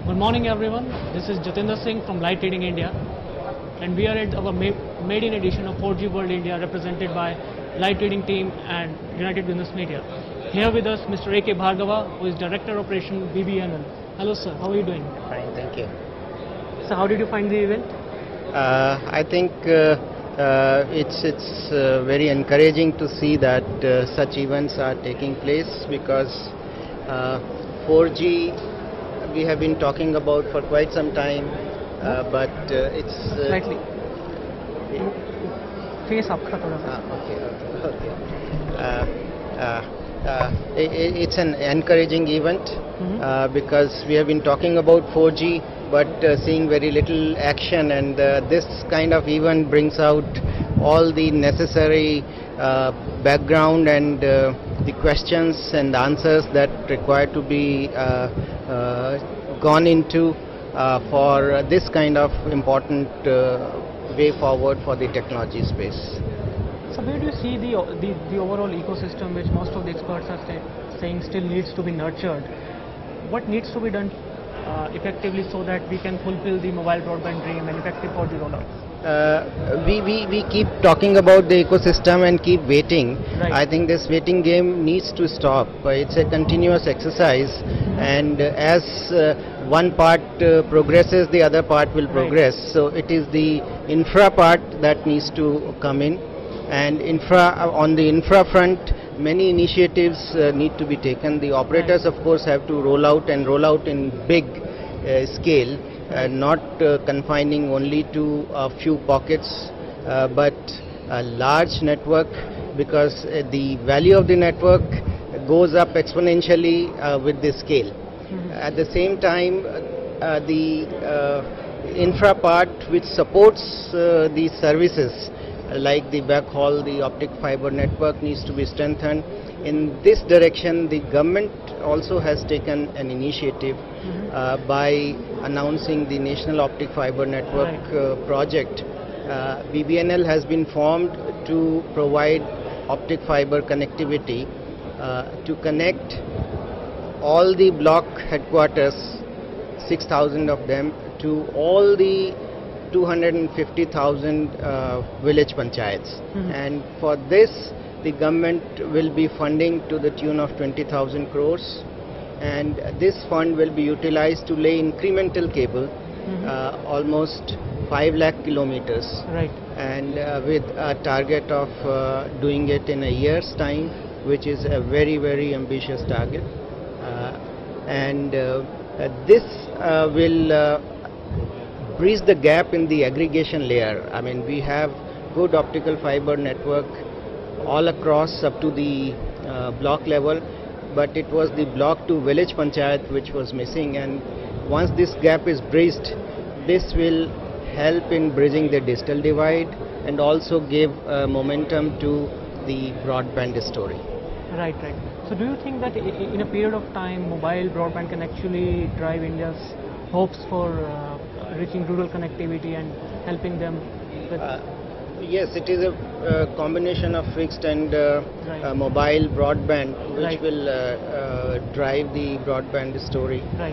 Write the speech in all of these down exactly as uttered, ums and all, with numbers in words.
Good morning everyone, this is Jatinder Singh from Light Trading India, and we are at our maiden edition of four G World India represented by Light Trading team and United Business Media. Here with us Mister A K Bhargava, who is Director Operation B B N L. Hello sir, how are you doing? Fine, thank you. So how did you find the event? Uh, I think uh, uh, it's, it's uh, very encouraging to see that uh, such events are taking place, because uh, four G we have been talking about for quite some time, uh, but uh, it's... Uh, Slightly. Face up. Ah, okay, okay, okay. Uh, uh, uh, it, it's an encouraging event, mm-hmm. uh, because we have been talking about four G, but uh, seeing very little action, and uh, this kind of event brings out all the necessary uh, background and uh, the questions and answers that require to be uh, uh, gone into uh, for this kind of important uh, way forward for the technology space. So where do you see the, the, the overall ecosystem, which most of the experts are say, saying still needs to be nurtured? What needs to be done uh, effectively so that we can fulfill the mobile broadband dream and effective four G rollout? Uh, we, we, we keep talking about the ecosystem and keep waiting. Right. I think this waiting game needs to stop. Uh, it's a continuous exercise, mm-hmm. and uh, as uh, one part uh, progresses, the other part will progress. Right. So it is the infra part that needs to come in, and infra uh, on the infra front, many initiatives uh, need to be taken. The operators, right. of course, have to roll out and roll out in big uh, scale. Uh, not uh, confining only to a few pockets, uh, but a large network, because uh, the value of the network goes up exponentially uh, with the scale. Mm-hmm. At the same time, uh, the uh, infra part which supports uh, these services, uh, like the backhaul, the optic fiber network, needs to be strengthened. In this direction, the government also has taken an initiative, mm-hmm. uh, by announcing the National Optic Fiber Network right. uh, project. Uh, B B N L has been formed to provide optic fiber connectivity uh, to connect all the block headquarters, six thousand of them, to all the two hundred fifty thousand uh, village panchayats. Mm-hmm. And for this, the government will be funding to the tune of twenty thousand crores, and this fund will be utilized to lay incremental cable, mm-hmm. uh, almost five lakh kilometers, right. and uh, with a target of uh, doing it in a year's time, which is a very very ambitious target, uh, and uh, uh, this uh, will uh, bridge the gap in the aggregation layer. I mean, we have good optical fiber network all across up to the uh, block level, but it was the block to village panchayat which was missing, and once this gap is bridged, this will help in bridging the digital divide and also give uh, momentum to the broadband story. Right, right. So do you think that in a period of time, mobile broadband can actually drive India's hopes for uh, reaching rural connectivity and helping them with uh, Yes, it is a uh, combination of fixed and uh, right. uh, mobile broadband which right. will uh, uh, drive the broadband story. Right.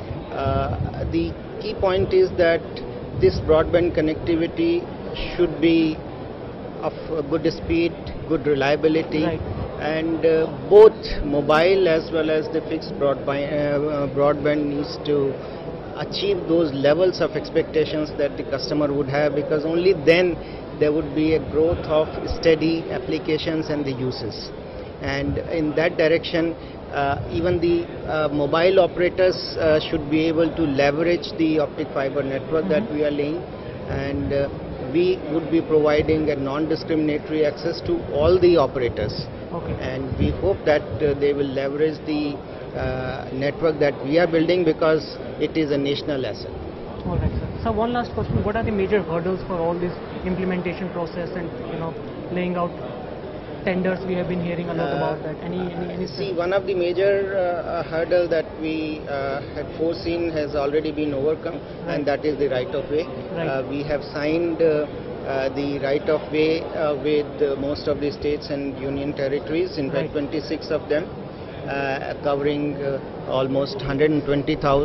Uh, the key point is that this broadband connectivity should be of uh, good speed, good reliability, right. and uh, both mobile as well as the fixed broadband, uh, broadband needs to achieve those levels of expectations that the customer would have, because only then there would be a growth of steady applications and the uses. And in that direction, uh, even the uh, mobile operators uh, should be able to leverage the optic fiber network, mm-hmm. that we are laying, and uh, we would be providing a non-discriminatory access to all the operators. Okay. And we hope that uh, they will leverage the uh, network that we are building, because it is a national asset. All right, sir. So one last question: what are the major hurdles for all this implementation process and you know laying out tenders? We have been hearing a lot uh, about that. Any, any, any see, one of the major uh, hurdle that we uh, had foreseen has already been overcome, right. and that is the right of way. Right. Uh, we have signed uh, uh, the right of way uh, with uh, most of the states and union territories, in fact, right. twenty-six of them. uh, covering uh, almost one hundred twenty thousand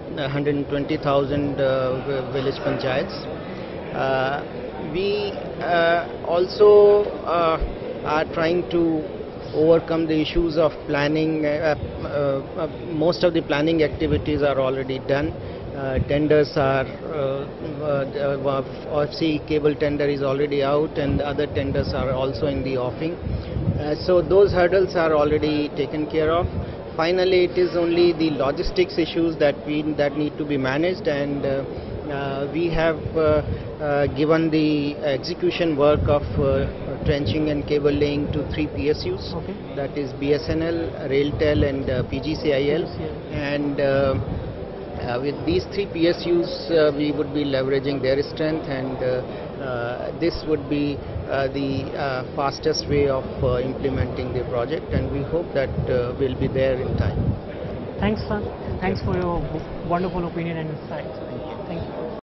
uh, village panchayats. Uh, we uh, also uh, are trying to overcome the issues of planning. Uh, uh, uh, most of the planning activities are already done. Uh, tenders are, uh, uh, O F C cable tender is already out, and other tenders are also in the offing. Uh, so those hurdles are already taken care of. Finally, it is only the logistics issues that we that need to be managed, and uh, uh, we have uh, uh, given the execution work of uh, trenching and cable laying to three P S Us. Okay. That is B S N L, RailTel, and uh, P G C I L. P G C I L. And uh, uh, with these three P S Us, uh, we would be leveraging their strength, and uh, uh, this would be uh, the uh, fastest way of uh, implementing the project, and we hope that uh, we'll be there in time. Thanks, sir. Thanks for your wonderful opinion and insights.